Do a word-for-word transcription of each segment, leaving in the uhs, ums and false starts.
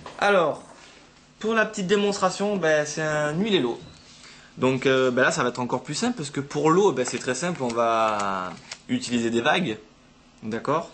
Alors, pour la petite démonstration, ben, c'est un huile et l'eau. Donc euh, ben là, ça va être encore plus simple parce que pour l'eau, ben, c'est très simple. On va utiliser des vagues, d'accord.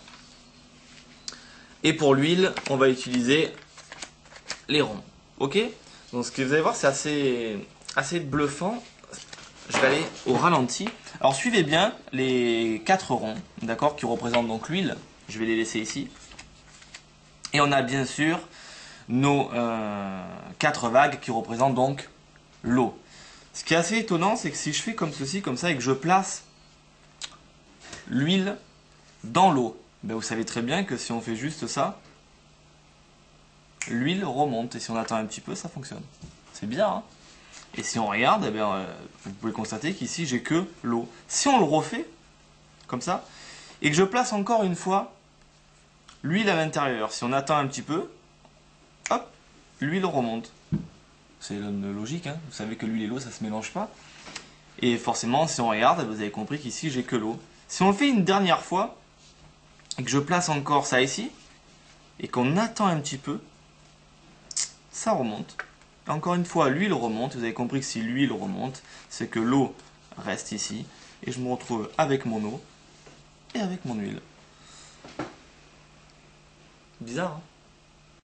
Et pour l'huile, on va utiliser les ronds, ok. Donc ce que vous allez voir, c'est assez, assez bluffant. Je vais aller au ralenti. Alors suivez bien les quatre ronds, d'accord, qui représentent donc l'huile. Je vais les laisser ici. Et on a bien sûr nos euh, quatre vagues qui représentent donc l'eau. Ce qui est assez étonnant, c'est que si je fais comme ceci, comme ça, et que je place l'huile dans l'eau, ben vous savez très bien que si on fait juste ça, l'huile remonte. Et si on attend un petit peu, ça fonctionne. C'est bizarre, hein? Et si on regarde, eh bien, euh, vous pouvez constater qu'ici, j'ai que l'eau. Si on le refait, comme ça, et que je place encore une fois l'huile à l'intérieur, si on attend un petit peu, hop, l'huile remonte. C'est logique, hein, vous savez que l'huile et l'eau, ça se mélange pas. Et forcément, si on regarde, vous avez compris qu'ici, j'ai que l'eau. Si on le fait une dernière fois, et que je place encore ça ici, et qu'on attend un petit peu, ça remonte. Encore une fois, l'huile remonte. Vous avez compris que si l'huile remonte, c'est que l'eau reste ici. Et je me retrouve avec mon eau et avec mon huile. Bizarre, hein?